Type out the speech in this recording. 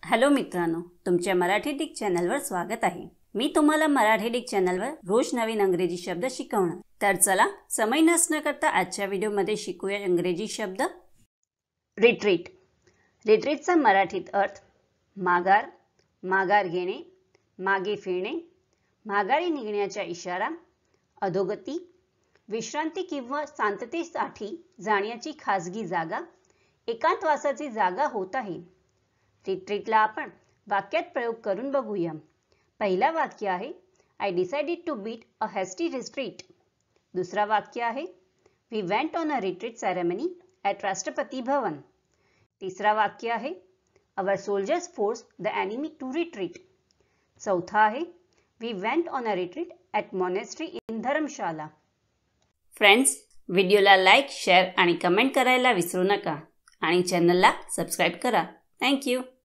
Hello मित्रांनो, तुमच्या Marathi Dick चॅनलवर स्वागत आहे। मी तुम्हाला मराठी डिक चॅनलवर रोज नवीन इंग्रजी शब्द शिकवणार। तर चला समय नष्ट न करता आजच्या व्हिडिओमध्ये शिकूया इंग्रजी शब्द। रिट्रीट। रिट्रीटचा मराठीत अर्थ माघार, माघार घेणे, मागे फिरणे, माघारी निघण्याचा इशारा, अधोगती, विश्रांती किंवा शांततेसाठी जाण्याची खासगी जागा, एकांतवासाची जागा होत आहे। रिट्रीटला आपण वाक्यात प्रयोग करून बघूया। पहिला वाक्य आहे I decided to beat a hasty retreat। दुसरा वाक्य आहे We went on a retreat ceremony at Rashtrapati Bhavan. तिसरा वाक्य आहे Our soldiers forced the enemy to retreat। चौथा आहे We went on a retreat at monastery in Dharamshala. Friends, व्हिडिओला लाईक, शेअर आणि कमेंट करायला विसरू नका आणि चॅनलला सबस्क्राइब करा। Thank you.